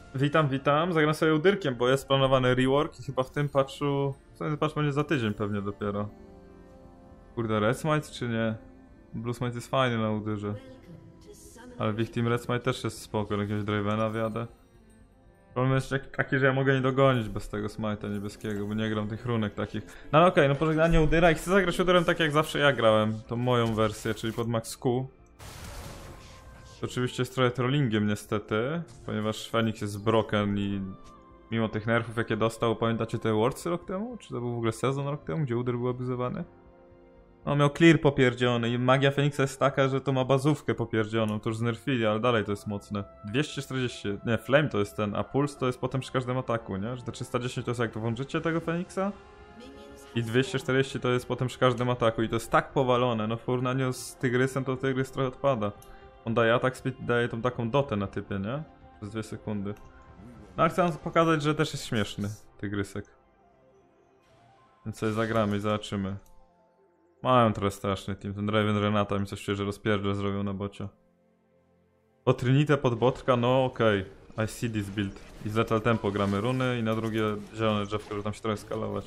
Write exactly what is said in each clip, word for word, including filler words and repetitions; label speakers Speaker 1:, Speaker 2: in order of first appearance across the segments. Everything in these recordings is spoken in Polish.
Speaker 1: Witam, witam. Zagram sobie Udyrkiem, bo jest planowany rework i chyba w tym patchu... Ten patch będzie za tydzień pewnie dopiero. Kurde, Red Smite czy nie? Blue Smite jest fajny na Udyrze. Ale w ich team Red Smite też jest spoko, jakiegoś Dravena wjadę. Problem jest taki, że ja mogę nie dogonić bez tego Smite'a niebieskiego, bo nie gram tych runek takich. No ale okej, okay, no pożegnanie Udyra i chcę zagrać Udyrem tak jak zawsze ja grałem. Tą moją wersję, czyli pod max Q. To oczywiście jest trochę trollingiem niestety, ponieważ Fenix jest broken i mimo tych nerfów jakie dostał, pamiętacie te Worldsy rok temu? Czy to był w ogóle sezon rok temu, gdzie Udyr był abuzowany? On miał clear popierdziony i magia Fenixa jest taka, że to ma bazówkę popierdzioną, to już znerfili, ale dalej to jest mocne. dwieście czterdzieści, nie, Flame to jest ten, a Puls to jest potem przy każdym ataku, nie? Że te trzysta dziesięć to jest jak włączycie tego Fenixa i dwieście czterdzieści to jest potem przy każdym ataku i to jest tak powalone, no w porównaniu z Tygrysem to Tygrys trochę odpada. On daje atak speed, daje tą taką dotę na typie, nie? Przez dwie sekundy. No ale chcę wam pokazać, że też jest śmieszny Tygrysek. Więc sobie zagramy i zobaczymy. Mają trochę straszny team, ten Draven Renata mi coś szczerze rozpierdziel zrobił na bocie. O Trinite pod botka, no okej. Okay. I see this build. I z Lethal Tempo gramy runy i na drugie zielone drzewko, żeby tam się trochę skalować.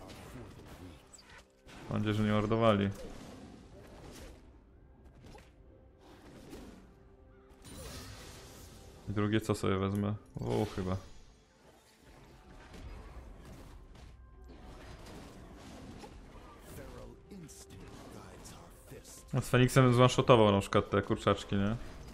Speaker 1: Mam nadzieję, że nie ordowali. I drugie co sobie wezmę? O, chyba. No, z Feniksem zwanshotował na przykład te kurczaczki, nie?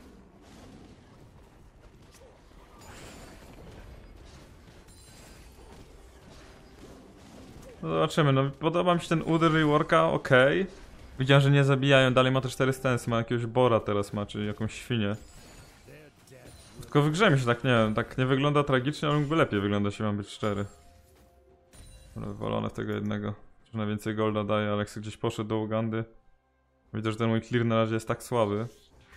Speaker 1: No zobaczymy, no podoba mi się ten Udyr reworka, okej. Okay. Widziałem, że nie zabijają, dalej ma te cztery stensy, ma jakiegoś Bora teraz ma, czyli jakąś świnię. Tylko w grze mi się tak, nie wiem, tak nie wygląda tragicznie, ale mógłby lepiej wyglądać, jeśli mam być szczery. Ale wywalone tego jednego. Że najwięcej golda daje, Alex gdzieś poszedł do Ugandy. Widzę, że ten mój clear na razie jest tak słaby.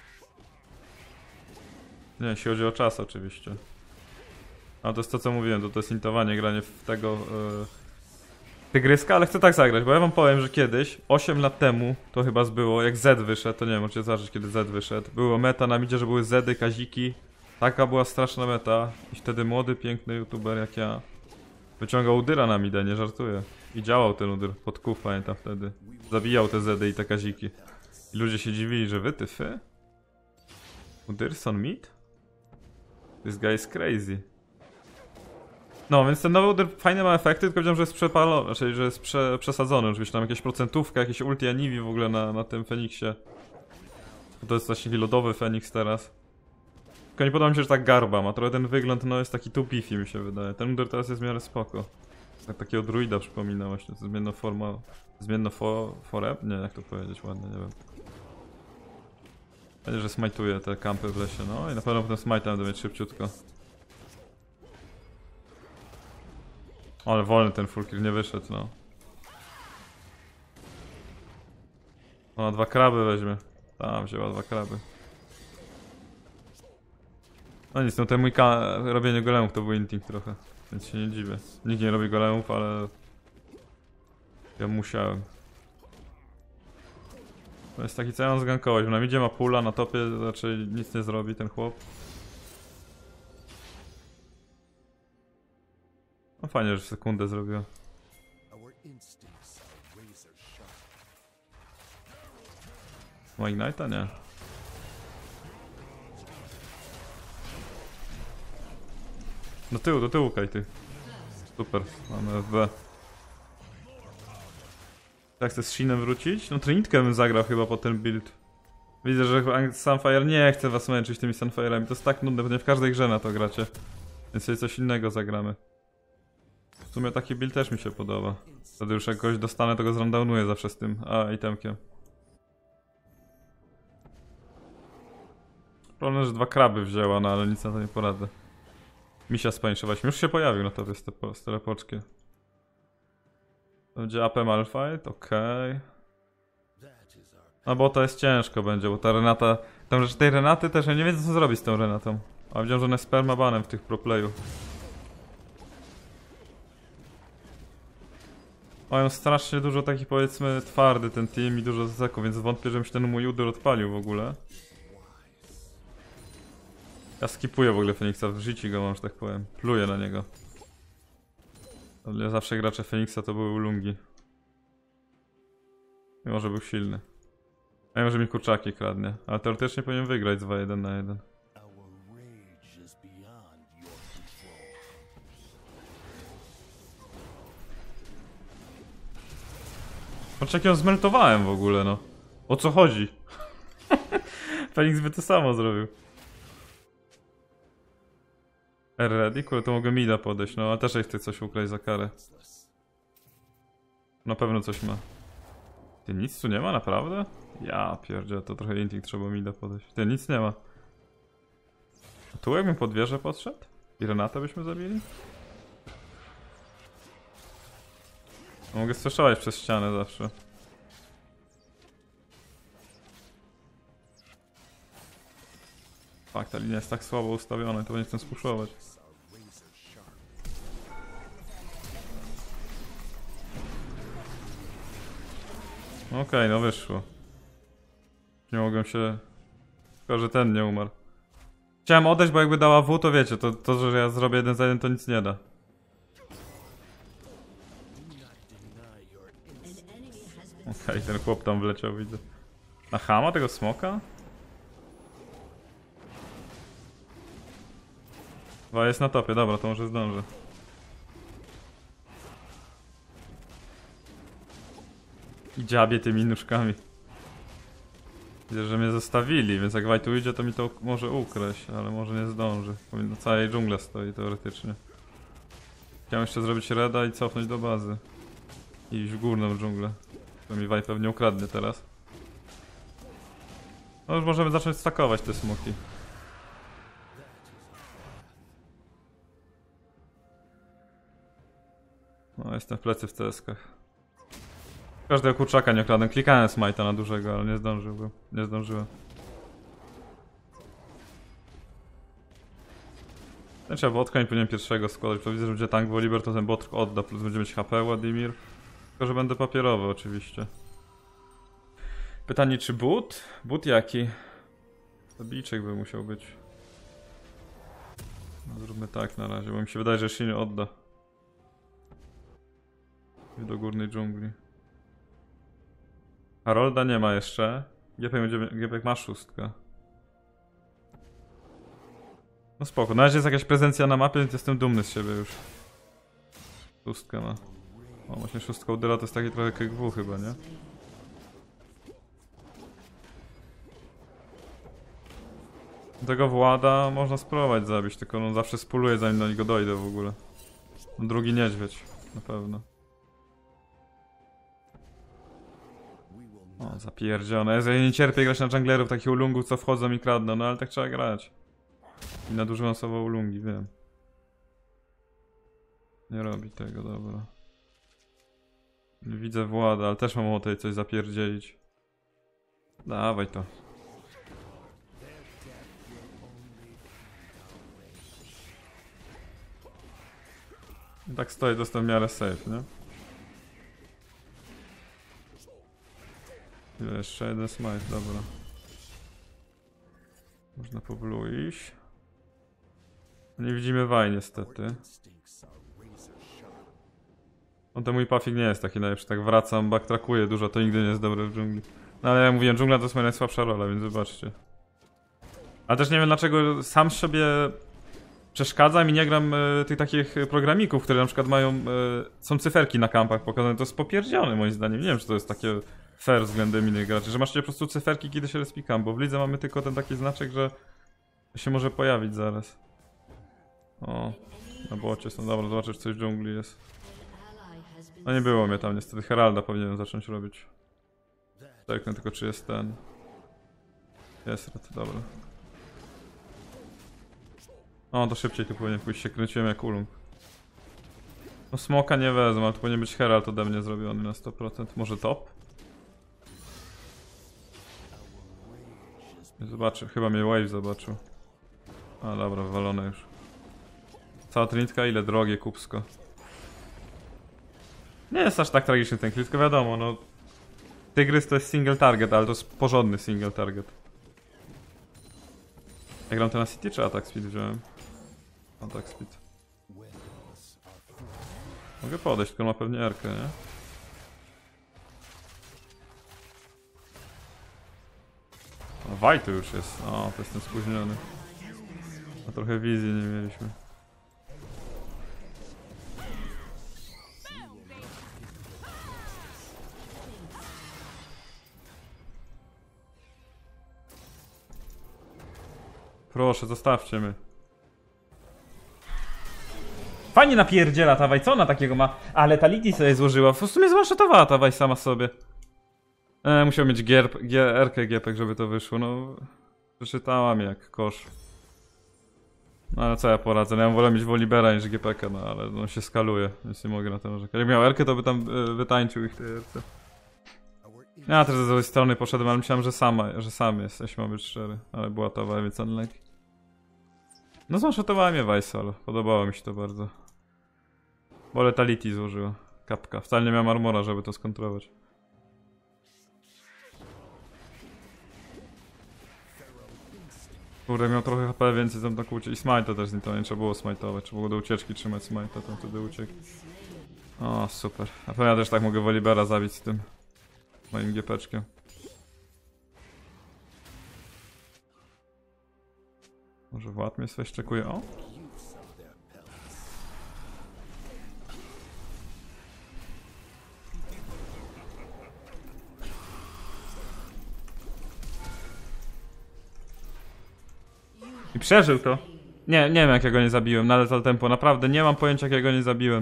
Speaker 1: Nie, jeśli chodzi o czas oczywiście. A to jest to co mówiłem, to, to jest intowanie, granie w tego... Yy... Tygryska, ale chcę tak zagrać, bo ja wam powiem, że kiedyś, osiem lat temu, to chyba zbyło, jak Z wyszedł, to nie wiem, możecie zobaczyć kiedy Z wyszedł. Było meta na midzie, że były Zedy, Kaziki. Taka była straszna meta. I wtedy młody, piękny youtuber jak ja wyciągał Udyra na midę, nie żartuję. I działał ten Udyr pod Q, pamiętam wtedy. Zabijał te Zedy i te Kaziki. I ludzie się dziwili, że wy, ty, fy? Udyrson mid? This guy is crazy. No, więc ten nowy Udyr fajne ma efekty, tylko wiem, że jest przepalony, czyli że jest prze, przesadzony. Oczywiście tam jakieś procentówka, jakieś ulti Anivi w ogóle na, na tym Feniksie. To jest właśnie lodowy Feniks teraz. Tylko nie podoba mi się, że tak garba ma. Trochę ten wygląd no jest taki too beefy mi się wydaje. Ten Udyr teraz jest w miarę spoko. Tak, takiego druida przypomina właśnie. To zmienno forma... Zmienno for... foreb? Nie, jak to powiedzieć ładnie, nie wiem. Będzie, że smajtuje te kampy w lesie, no i na pewno potem smajta będę mieć szybciutko. Ale wolny ten full kill nie wyszedł, no. Ona dwa kraby weźmie. Tam wzięła dwa kraby. No nic, no ten mój robienie golemów to był inting trochę. Więc się nie dziwię. Nikt nie robi golemów, ale... Ja musiałem. To jest taki co ja mam zgankować, bo na midzie ma pula, na topie raczej nic nie zrobi ten chłop. No fajnie, że w sekundę zrobiła. Ma Ignite'a? Nie. Do tyłu, do tyłu Kajty. Super, mamy F B. Tak chcę z Shinem wrócić? No Trinitkę bym zagrał chyba po ten build. Widzę, że Sunfire nie chce was męczyć tymi Sunfire'ami. To jest tak nudne, bo nie w każdej grze na to gracie. Więc sobie coś innego zagramy. W sumie taki build też mi się podoba. Wtedy już jak kogoś dostanę, to go zrundownuję zawsze z tym a itemkiem. Problem, że dwa kraby wzięła, no ale nic na to nie poradzę. Misia spańszować. Już się pojawił na tobie z, te, z telepoczki. Będzie A P Malfight, okej. Okay. No bo to jest ciężko będzie, bo ta Renata... Tam rzecz tej Renaty też ja nie wiem co zrobić z tą Renatą. A widziałem, że ona jest permabanem w tych proplayu. Mają strasznie dużo takich powiedzmy twardy ten team i dużo zaseków, więc wątpię, że mi się ten mój Udyr odpalił w ogóle. Ja skipuję w ogóle Feniksa, w życiu go mam, że tak powiem. Pluję na niego. Ale zawsze gracze Feniksa to były ulungi. Mimo, że był silny. A mimo, że mi kurczaki kradnie. Ale teoretycznie powinien wygrać dwa jeden na jeden. Patrz jak ją zmeltowałem w ogóle, no. O co chodzi? Feniks by to samo zrobił. R ready? Kurde, to mogę mida podejść, no a też jak chcę coś ukraść za karę. Na pewno coś ma. Ty nic tu nie ma, naprawdę? Ja pierdzie, to trochę inting trzeba mida podejść. Ty nic nie ma. A tu jakbym pod wieżę podszedł? I Renata byśmy zabili? No, mogę straszować przez ścianę zawsze. Fakt, ta linia jest tak słabo ustawiona, to nie chcę spuszować. Okej, okay, no wyszło. Nie mogłem się... Tylko, że ten nie umarł. Chciałem odejść, bo jakby dała W, to wiecie, to, to że ja zrobię jeden za jeden, to nic nie da. Okej, okay, ten chłop tam wleciał, widzę. Na chama tego smoka? Dwa jest na topie, dobra, to może zdążę. I dziabie tymi nóżkami. Widzę, że mnie zostawili, więc jak White tu idzie, to mi to może ukraść, ale może nie zdąży. Na całej dżungla stoi teoretycznie. Chciałem jeszcze zrobić reda i cofnąć do bazy. I iść w górną dżunglę. To mi White pewnie ukradnie teraz. No już możemy zacząć stakować te smoki. No jestem w plecy w C S-kach. Każdego kurczaka nie okradłem. Klikałem smite'a na dużego, ale nie zdążyłbym. Nie zdążyłem. Nie trzeba botka, nie powinienem pierwszego składać. To widzę, że będzie tank Volibear, to ten bot odda, plus będzie mieć H P Władimir. Tylko, że będę papierowy oczywiście. Pytanie, czy but? But jaki? Zabijczyk by musiał być. No, zróbmy tak na razie, bo mi się wydaje, że Shin odda. I do górnej dżungli. Harolda nie ma jeszcze. Gepek, będzie, Gepek ma szóstkę. No spoko, na razie jest jakaś prezencja na mapie, więc jestem dumny z siebie już. Szóstkę ma. O, właśnie szóstka udyra to jest taki trochę K G W chyba, nie? Tego Włada można spróbować zabić, tylko on zawsze spuluje zanim do niego dojdę w ogóle. Drugi niedźwiedź, na pewno. O, zapierdzione. Ja nie cierpię grać na junglerów, takich ulungów, co wchodzą i kradną, no ale tak trzeba grać. I nadużywam słowa ulungi, wiem. Nie robi tego, dobra. Nie widzę Włada, ale też mam ochotę coś zapierdzielić. Dawaj to. I tak stoję, to jestem w miarę safe, nie? Jeszcze jeden smite, dobra. Można po blue iść. Nie widzimy Waj niestety. On ten mój puffik nie jest taki najlepszy, tak wracam, backtrackuję dużo, to nigdy nie jest dobre w dżungli. No ale jak mówiłem, dżungla to jest moja najsłabsza rola, więc zobaczcie. Ale też nie wiem dlaczego sam sobie przeszkadzam i nie gram y, tych takich programików, które na przykład mają, y, są cyferki na kampach pokazane, to jest popierdzione moim zdaniem, nie wiem czy to jest takie fair względem innych graczy, że macie po prostu cyferki kiedy się respikam, bo w lidze mamy tylko ten taki znaczek, że się może pojawić zaraz. O, na bocie są, dobra, zobaczę czy coś w dżungli jest. No nie było mnie tam niestety, Heralda powinienem zacząć robić. Czeknę tylko czy jest ten. Jest red, dobra. O, to szybciej tu powinien pójść, się kręciłem jak ulung. No smoka nie wezmę, ale to powinien być Herald ode mnie zrobiony na sto procent. Może top? Zobaczy, chyba mnie Wave zobaczył. A dobra, wywalone już. Cała trinitka, ile drogie kupsko. Nie jest aż tak tragiczny ten klip, tylko wiadomo, no... Tygrys to jest single target, ale to jest porządny single target. Ja gram Tenacity czy Attack Speed wziąłem? Attack Speed. Mogę podejść, tylko ma pewnie R-kę, nie? O, Wajtu już jest. O, to jestem spóźniony. A trochę wizji nie mieliśmy. Proszę, zostawcie mnie. Fajnie napierdziela ta Waj, co ona takiego ma? Ale ta Liti sobie złożyła, po prostu mnie zwanshatowała ta Waj sama sobie. E, musiał mieć gier, gier, R K G P, żeby to wyszło, no. Przeczytałam jak kosz. No ale co ja poradzę, no, ja wolę mieć Wolibera niż G P K, no ale on się skaluje, więc nie mogę na to narzekać. Jak miał R K, to by tam y, wytańczył ich tej R K. Ja też z tej strony poszedłem, ale myślałem, że sama, że sam jest, jeśli mam być szczery. Ale była ta Waj, więc unlucky. No zwanshatowała mnie Vice, ale podobało mi się to bardzo. Wolę ta Liti złożyła. Kapka. Wcale nie miałem armora, żeby to skontrować. Kurde, miał trochę H P więcej, tam tak uciekł. I smite'a też z nim to nie trzeba było smite'ować. Trzeba było do ucieczki trzymać smite'a, tam wtedy uciekł. O, super. A pewnie ja też tak mogę Wolibera zabić z tym moim giepeczkiem. Może Wład mnie sweszczekuje. O! I przeżył to. Nie, nie wiem jak ja go nie zabiłem, na Lethal Tempo. Naprawdę nie mam pojęcia jak ja go nie zabiłem.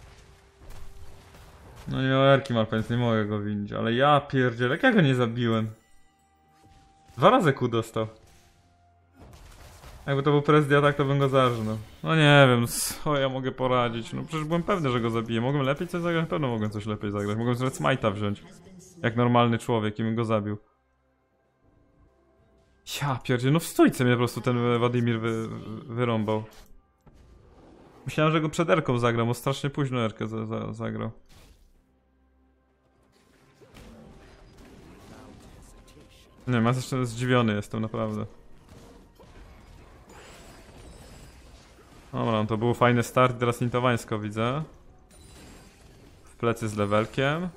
Speaker 1: No nie miał erki Marpa, więc nie mogę go winić. Ale ja pierdzielę, jak ja go nie zabiłem? Dwa razy Q dostał. Jakby to był Press the Attack, to bym go zarżnął. No nie wiem, co ja mogę poradzić. No przecież byłem pewny, że go zabiję. Mogłem lepiej coś zagrać? Na pewno mogłem coś lepiej zagrać. Mogłem z Red Smite'a wziąć. Jak normalny człowiek i bym go zabił. Ja pierdzie, no w stójce mnie po prostu ten Władimir wy, wyrąbał. Myślałem, że go przed erką zagram, bo strasznie późno erkę za, za, zagrał. Nie wiem, ja jeszcze zdziwiony jestem, naprawdę. Dobra, no to był fajny start, teraz Nintowańsko widzę. W plecy z levelkiem.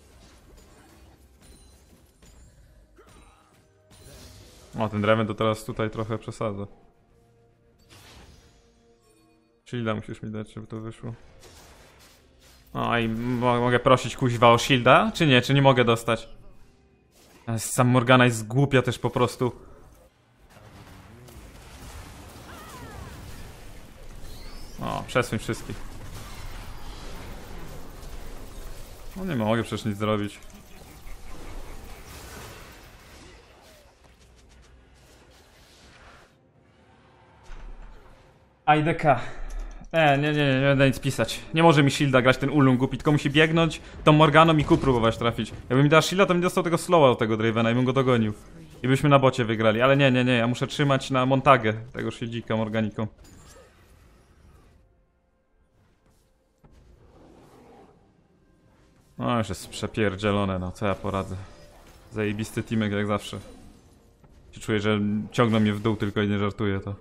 Speaker 1: O, ten Draven to teraz tutaj trochę przesadza. Shielda musisz mi dać, żeby to wyszło. O, i mogę prosić kuźwa o shielda? Czy nie? Czy nie mogę dostać? Sam Morgana jest głupia też po prostu. O, przesuń wszystkich. No nie mogę przecież nic zrobić. A I D K. E, nie, nie, nie, nie będę nic pisać. Nie może mi shielda grać ten Ulung głupi, tylko musi biegnąć tą Morganą i Q próbować trafić. Jakby mi dała shielda, to bym dostał tego slowa do tego Dravena i bym go dogonił. I byśmy na bocie wygrali, ale nie, nie, nie, ja muszę trzymać na Montagę tego shieldzika Morganiką. No już jest przepierdzielone, no co ja poradzę. Zajebisty teamek jak zawsze. Czuję, że ciągną mnie w dół tylko i nie żartuję to.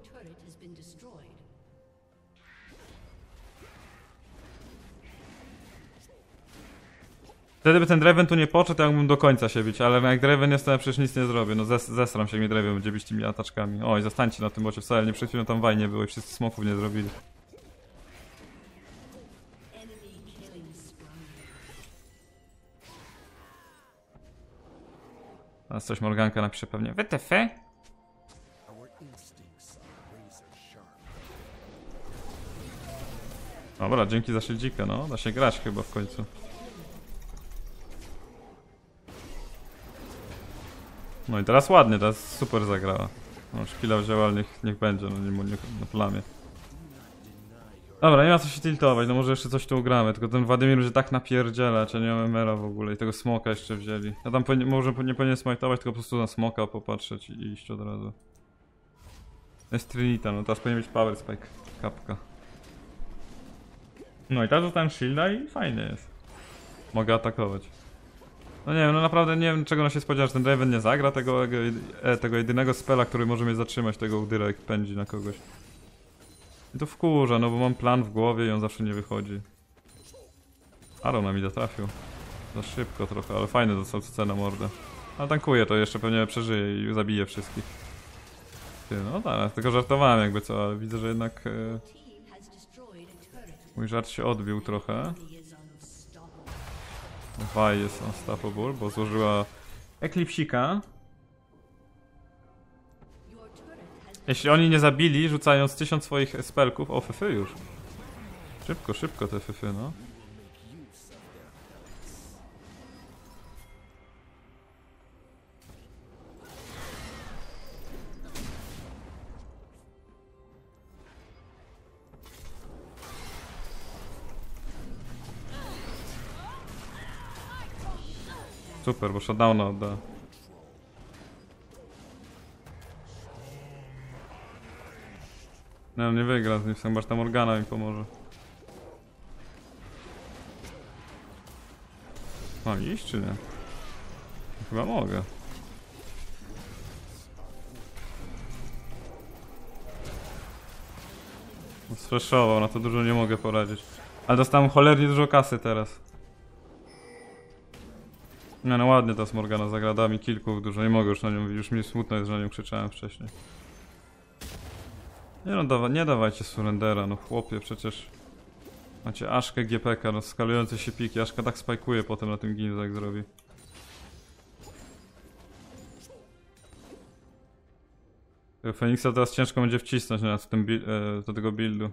Speaker 1: Wtedy by ten Draven tu nie poszedł, to ja mógłbym do końca się bić, ale jak Draven jest, to ja przecież nic nie zrobię. No zes zesram się, jak mnie Draven będzie bić tymi ataczkami. Oj, zostańcie na tym bocie, wcale nie przed chwilą tam Waj nie było i wszyscy smoków nie zrobili. Teraz coś Morganka napisze pewnie. W T F? Dobra, dzięki za shieldzika, no. Da się grać chyba w końcu. No i teraz ładnie, teraz super zagrała. No, szpila wzięła, ale niech, niech będzie, no nie, nie na plamie. Dobra, nie ma co się tiltować, no może jeszcze coś tu ugramy, tylko ten Władimir będzie tak napierdzielać, ja nie mam emera w ogóle i tego smoka jeszcze wzięli. Ja tam powinien, może nie powinien smajtować, tylko po prostu na smoka popatrzeć i iść od razu. Jest Trinita, no teraz powinien być Power Spike, kapka. No i teraz dostałem shielda i fajnie jest. Mogę atakować. No nie wiem, no naprawdę nie wiem czego on się spodziewa, że ten Draven nie zagra tego, e, tego jedynego spela, który może mnie zatrzymać, tego Udyra jak pędzi na kogoś. I to wkurza, no bo mam plan w głowie i on zawsze nie wychodzi. Aron na mi trafił. Za szybko trochę, ale fajny dostał C na mordę. Ale tankuje to, jeszcze pewnie przeżyje i zabije wszystkich. Ty, no tak, tylko żartowałem jakby co, ale widzę, że jednak... E, mój żart się odbił trochę. Vi jest unstoppable, bo złożyła eklipsika. Jeśli oni nie zabili, rzucając tysiąc swoich spelków, o fyfy już. Szybko, szybko te fyfy, no. Super, bo shutdowna odda. No nie wygra z nim, chyba że ta Morgana mi pomoże. Mam iść czy nie? Chyba mogę. Sfreshował, na to dużo nie mogę poradzić. Ale dostałem cholernie dużo kasy teraz. Nie no ładnie ta Morgana zagra, da mi kilku dużo, nie mogę już na nią, już mi smutno jest, że na nią krzyczałem wcześniej. Nie no, dawa, nie dawajcie surrendera, no chłopie, przecież macie Aszkę G P K, no skalujące się piki, Aszka tak spajkuje potem na tym Ginza jak zrobi. Tego Feniksa teraz ciężko będzie wcisnąć na w tym e, do tego buildu.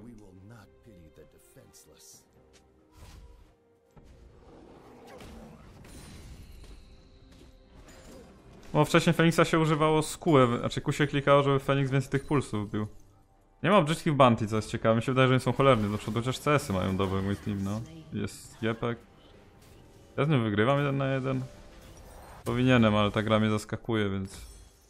Speaker 1: Bo wcześniej Feniksa się używało z Q, znaczy Q się klikało, żeby Feniks więcej tych pulsów bił. Nie ma obrzydkich bounty, co jest ciekawe, mi się wydaje, że oni są cholerni do przodu, chociaż C S y mają dobre mój team, no. Jest Jepek. Ja z nim wygrywam jeden na jeden. Powinienem, ale ta gra mnie zaskakuje, więc...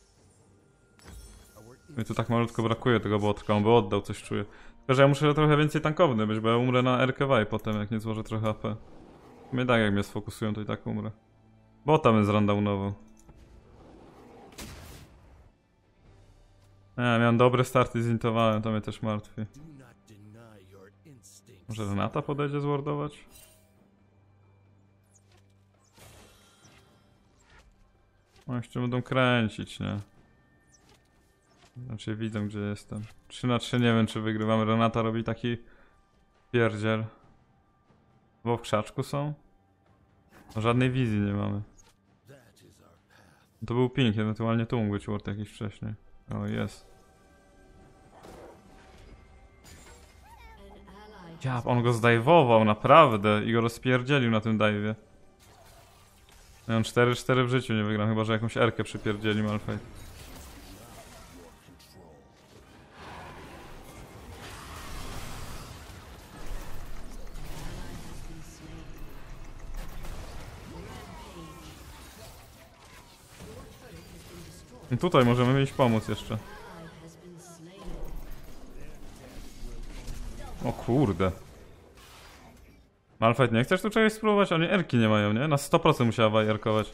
Speaker 1: Mi tu tak malutko brakuje tego botka, on by oddał, coś czuję. Tylko, że ja muszę trochę więcej tankowny być, bo ja umrę na R K W potem, jak nie złożę trochę A P. Mnie tak jak mnie sfokusują, to i tak umrę. Bota bym zrundownował. Nie, miałem dobre starty i zintowałem, to mnie też martwi. Może Renata podejdzie zwardować? O, jeszcze będą kręcić, nie? Znaczy widzę gdzie jestem. trzy na trzy nie wiem czy wygrywamy. Renata robi taki pierdziel. Bo w krzaczku są? No, żadnej wizji nie mamy. To był ping, ewentualnie tu mógł być ward jakiś wcześniej. O, jest. Ja, on go zdajwował, naprawdę. I go rozpierdzielił na tym dive'ie. Ja mam cztery cztery w życiu nie wygram, chyba że jakąś erkę przypierdzieli Malphite. No tutaj możemy iść pomóc jeszcze. O kurde. Malphite, nie chcesz tu czegoś spróbować? Oni erki nie mają, nie? Na sto procent musiała wajerkować.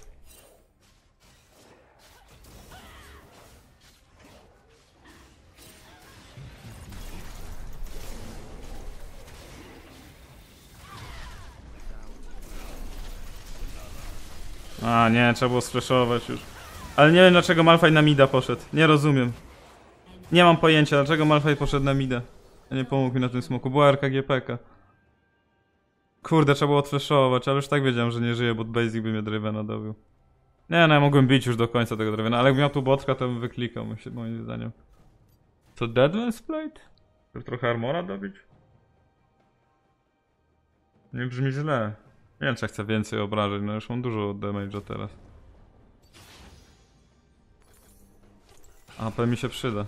Speaker 1: A nie, trzeba było sfreshować już. Ale nie wiem dlaczego Malphite na mida poszedł. Nie rozumiem. Nie mam pojęcia dlaczego Malphite poszedł na mida. Nie pomógł mi na tym smoku. Była R K G P K. Kurde, trzeba było odfreshować, ale już tak wiedziałem, że nie żyje, bo Basic by mnie Drivena dobił. Nie no, ja mogłem bić już do końca tego Drivena, ale jak miał tu botka, to bym wyklikał, moim zdaniem. Co, Deadlands Plate? Żeby trochę armora dobić? Nie brzmi źle. Nie wiem, czy chcę więcej obrażeń, no już mam dużo damage'a teraz. A P mi się przyda.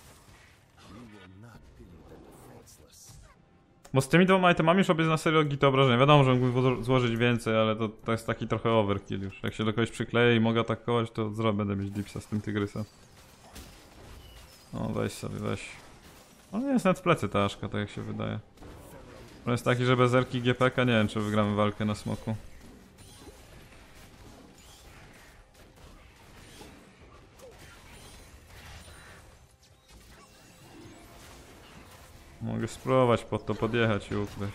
Speaker 1: Bo z tymi dwoma itemami już robię na serio git obrażenia. Wiadomo, że mógłbym złożyć więcej, ale to, to jest taki trochę overkill już. Jak się do kogoś przykleję i mogę atakować, to zrobię, będę mieć dipsa z tym tygrysem. O, weź sobie, weź. On nie jest nawet w plecy ta Aszka, tak jak się wydaje. On jest taki, że bez erki G P K nie wiem, czy wygramy walkę na smoku. Mogę spróbować pod to podjechać i ukryć.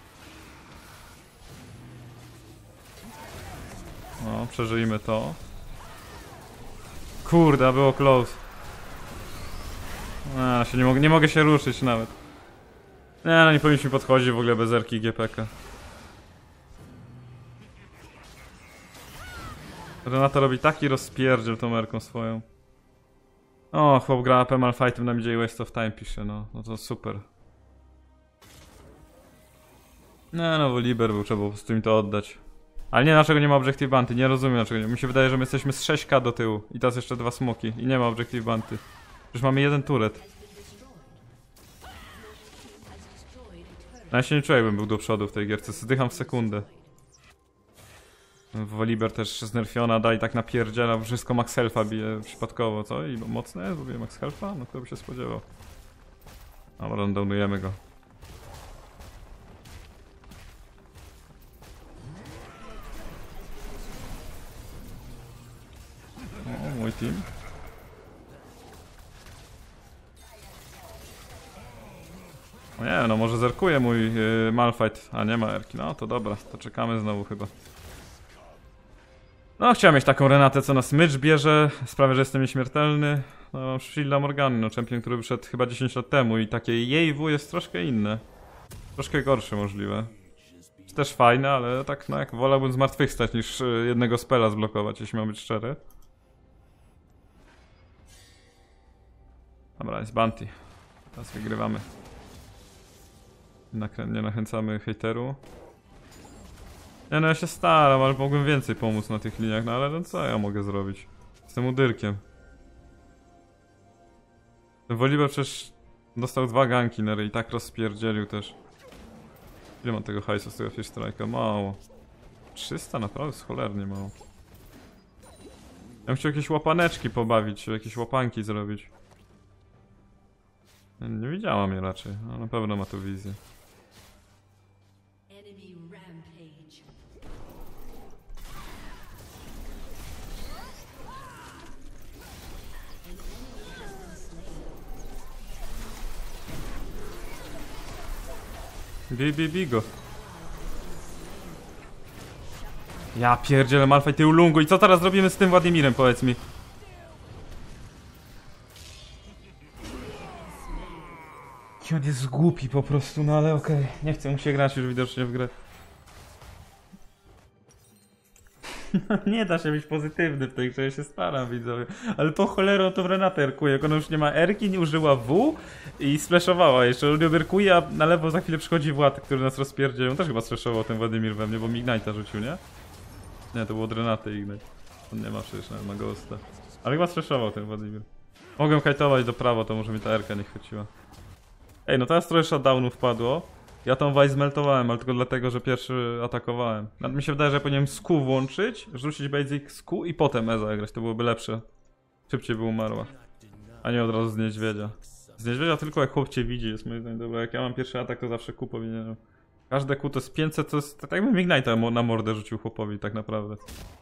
Speaker 1: No, przeżyjmy to. Kurde, było close. A, się nie, mogę, nie mogę się ruszyć nawet. Nie, no nie powinniśmy podchodzić w ogóle bez erki G P K. Renata robi taki rozpierdziel tą erką swoją. O, chłop gra A P Malfightem na midzie i waste of time pisze, no. No to super. Nie no, bo Liber był, trzeba po prostu im to oddać. Ale nie, dlaczego nie ma Objective Bounty, nie rozumiem dlaczego nie. Mi się wydaje, że my jesteśmy z sześć K do tyłu. I teraz jeszcze dwa smoki. I nie ma Objective Bounty. Przecież mamy jeden turret. No ja się nie czuję, jakbym był do przodu w tej gierce. Zdycham w sekundę. Volibear też znerfiona, daj tak napierdziela, wszystko Max Health'a bije przypadkowo, co? I mocne jest, bo bije Max Health'a? No kto by się spodziewał. Dobra, rundownujemy go. O, mój team. No nie, no może zerkuje mój yy, Malphite, a nie ma erki. No to dobra, to czekamy znowu chyba. No chciałem mieć taką Renatę, co na smycz bierze, sprawia, że jestem nieśmiertelny. No mam Shielda Morgany, no champion, który wyszedł chyba dziesięć lat temu i takie jej W jest troszkę inne. Troszkę gorsze możliwe. Jest też fajne, ale tak no jak wolałbym zmartwychwstać niż jednego spela zblokować, jeśli mam być szczery. Dobra, jest bounty. Teraz wygrywamy. Nie nachęcamy hejteru. Nie no, ja się staram, ale mogłem więcej pomóc na tych liniach, no ale no co ja mogę zrobić? Jestem udyrkiem. Ten Volibear przecież dostał dwa ganki na ryj i tak rozpierdzielił też. Ile mam tego hajsu z tego Fish Strike'a? Mało. trzysta? Naprawdę jest cholernie mało. Ja bym chciał jakieś łapaneczki pobawić, jakieś łapanki zrobić. Nie widziałam je raczej, ale na pewno ma tu wizję. Bi, bi, bi go. Ja pierdzielę, Malphite, ty ulungu. I co teraz zrobimy z tym Władimirem, powiedz mi? I on jest głupi po prostu, no ale okej. Okay. Nie chcę mu się grać już widocznie w grę. Nie da się być pozytywny w tej grze, ja się staram, widzowie. Ale po cholerę to Renatę erkuje, jak ona już nie ma erki, nie użyła W i splashowała jeszcze. On ją erkuje, a na lewo za chwilę przychodzi Wład, który nas rozpierdzieli. On też chyba splashował ten Władimir we mnie, bo mi Ignite'a rzucił, nie? Nie, to było od Renaty Ignite. On nie ma przecież, nawet ma Ghosta. Ale chyba splashował ten Władimir. Mogłem kajtować do prawo, to może mi ta erka nie chwyciła. Ej, no teraz trochę shutdownów padło. Ja tą Vice zmeltowałem, ale tylko dlatego, że pierwszy atakowałem. Nawet mi się wydaje, że ja powinienem Sku włączyć, rzucić basic Sku i potem E zagrać, to byłoby lepsze. Szybciej by umarła. A nie od razu z niedźwiedzia. Z niedźwiedzia tylko jak chłop cię widzi, jest moim zdaniem dobra. Jak ja mam pierwszy atak, to zawsze Q powinienem. Każde Q to jest pięćset, to jest tak jakbym Ignite'a na mordę rzucił chłopowi, tak naprawdę.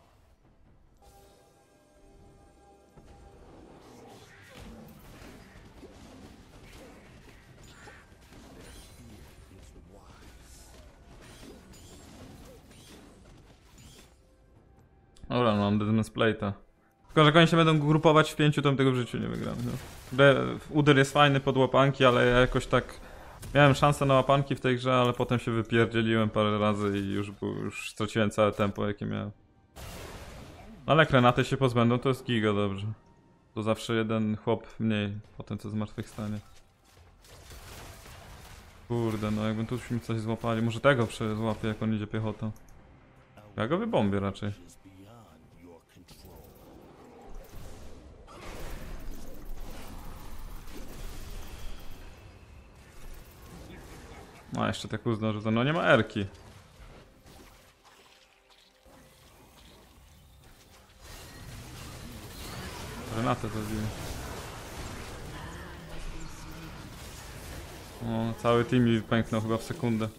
Speaker 1: Dobra, no mam Deadman's Plate'a. Tylko, że jak oni się będą grupować w pięciu, to bym tego w życiu nie wygram. No. Udyr jest fajny pod łapanki, ale ja jakoś tak... Miałem szansę na łapanki w tej grze, ale potem się wypierdzieliłem parę razy i już, już straciłem całe tempo, jakie miałem. Ale jak Renaty się pozbędą, to jest giga dobrze. To zawsze jeden chłop mniej, potem co zmartwychwstanie. Kurde, no jakbym tu mi coś złapali. Może tego złapię, jak on idzie piechotą. Ja go wybombię raczej. No jeszcze tak uznał, że no nie ma erki. Renatę to zbił. O, cały team mi pęknął chyba w sekundę.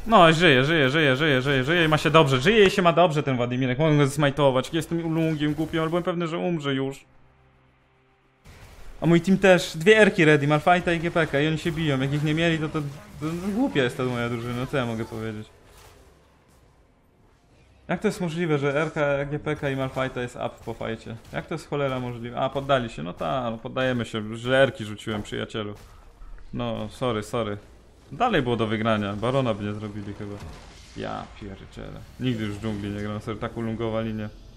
Speaker 1: No, żyje, żyje, żyje, żyje, żyje, żyje i ma się dobrze. Żyje i się ma dobrze ten Władimirek. Mogę go zesmajtować. Jestem ulungiem głupim, ale byłem pewny, że umrze już. A mój team też. Dwie erki ready, Malphite i G P K i oni się biją. Jak ich nie mieli, to to, to, to głupia jest ta moja drużyna. No co ja mogę powiedzieć? Jak to jest możliwe, że R K, G P K i Malphite jest up po fajcie? Jak to jest cholera możliwe? A, poddali się. No ta, no poddajemy się. Źle erki rzuciłem, przyjacielu. No, sorry, sorry. Dalej było do wygrania. Barona by nie zrobili chyba. Ja pierdzielę. Nigdy już w dżungli nie gram, sobie tak ulungowa linia.